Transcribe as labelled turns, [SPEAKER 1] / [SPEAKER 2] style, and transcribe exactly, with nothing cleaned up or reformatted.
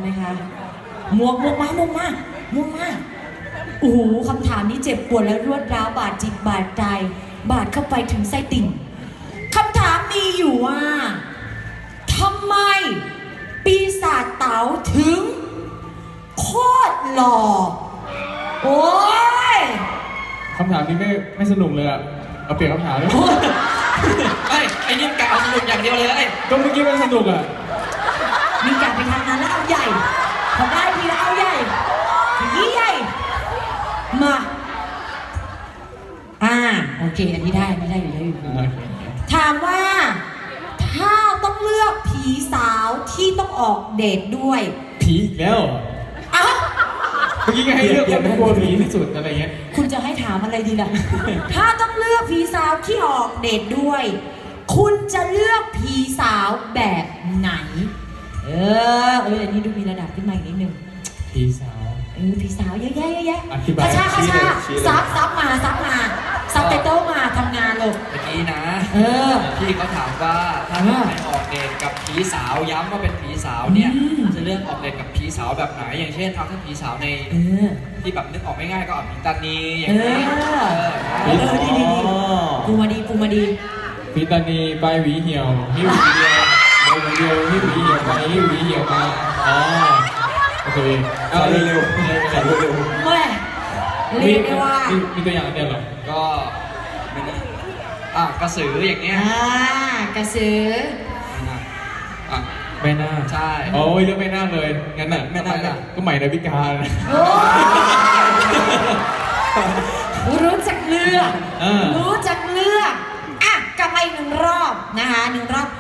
[SPEAKER 1] คะหมวกหมวกมาหมวกมาหมวกมาโอ้โหคำถามนี้เจ็บปวดและรวดร้าวบาดจิตบาดใจบาดเข้าไปถึงไส้ติ่งคำถามมีอยู่ว่าทำไมปีศาจเต๋าถึงโคตรหล่อโอ้ย
[SPEAKER 2] คำถามนี้ไม่ไม่สนุกเลยอะเอาเปลี่ยนคำถามเลย
[SPEAKER 3] ไอ้ไอ้นี่กะเอาสนุกอย่างเดียวเลย
[SPEAKER 2] ก็เมื่อกี้มันสนุกอะ
[SPEAKER 1] มีการไปทางนั้นแล้วเอาใหญ่พอได้ทีแล้วเอาใหญ่ยี่ใหญ่มาอ่าโอเคอันนี้ได้อันนี้ได้อยู่ได้อยู่ถามว่าถ้าต้องเลือกผีสาวที่ต้องออกเดทด้วย
[SPEAKER 2] ผีอีกแล้ว
[SPEAKER 1] อ้าว
[SPEAKER 2] เมื่อกี้ให้เลือกคนที่กลัวผีที่สุดอะไรเงี้ย
[SPEAKER 1] คุณจะให้ถามอะไรดีล่ะ ถ้าต้องเลือกผีสาวที่ออกเดทด้วยคุณจะเลือกผีสาวแบบไหนเออเอออันนี้ดูมีระดับขึ้นมาอีกนิดนึง
[SPEAKER 2] ผีสาว
[SPEAKER 1] เออผีสาวเยอะแยะเยอะแยะ
[SPEAKER 2] ข้า
[SPEAKER 1] ชาข้าชาซับซับมาซับมาซับไตเติ้ลมาทำงานเลย
[SPEAKER 3] เมื่อกี้นะ
[SPEAKER 1] เออ
[SPEAKER 3] พี่เขาถามว่าถ้าให้ออกเดทกับผีสาวย้ำว่าเป็นผีสาวเนี่ยจะเลือกออกเดทกับผีสาวแบบไหนอย่างเช่นเอาถ้าผีสาวในที่แบบนึกออกไม่ง่ายก็เอาผีตานีอย่างนี้
[SPEAKER 1] เออดีดีดีปูมาดีปูมาดี
[SPEAKER 2] ผีตานีใบหวีเหี่ยวหิ้วหวีเดียวใบหวีเดียวหิ้วหวีเหี่ยวไปหิ้วหวีเหี่ยวมาอ๋อโอเคเอาเร็วเร็วเร็วเร็ว
[SPEAKER 1] เมื่อเรียกได้ว่า
[SPEAKER 2] มีตัวอย่างเดียวหรอ
[SPEAKER 3] ก็ไม่ได้อ่ะกระสืออย่างเงี้ย
[SPEAKER 1] อ่ากระสือ
[SPEAKER 3] อ่ะ
[SPEAKER 2] ไม่น่า
[SPEAKER 3] ใช่
[SPEAKER 2] โอ้ยเรื่องไม่น่าเลยงั้นน่ะ
[SPEAKER 3] ไม่น่า
[SPEAKER 2] ก็ใหม่ดาวิกา
[SPEAKER 1] รู้จักเลือกรู้จักเลือกอ่ะกลับมาอีกหนึ่งรอบนะคะหนึ่งรอบ